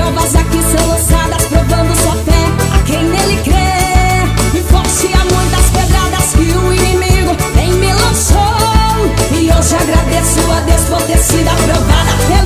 provas aqui são lançadas, provando sua fé a quem nele crê. E forte a muitas pedradas que o inimigo em me lançou, e hoje agradeço a Deus por ter sido aprovada pelo